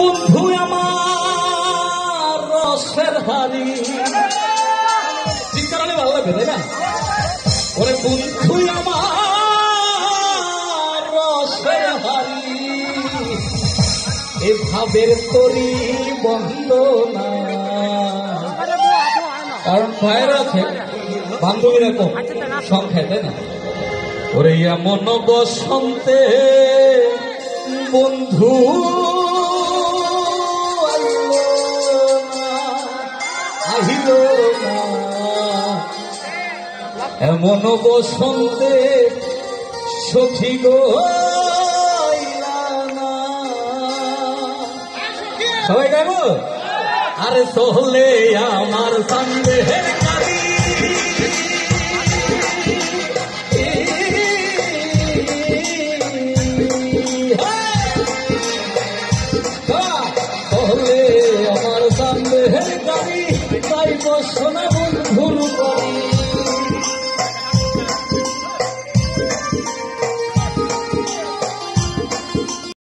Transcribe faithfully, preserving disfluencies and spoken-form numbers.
বন্ধু আমার রসের হারি চিৎকারে ভালো লাগবে তাই না? ওরে বন্ধু আমার রসের হারি এ ভাবের তরি বন্ধ না, কারণ ভাইয়েরা আছে বান্ধবীরা কম সংখ্যায় তাই না? ওরে এমন বসন্তে বন্ধু আহিল না, এমন বসন্তে সখী গো সবাই গাইব। আরে চলে আমার সন্দেহের কালি চলে আমার সন্দেহের গাড়ি, তাই বসনা বন্ধুর বাড়ি।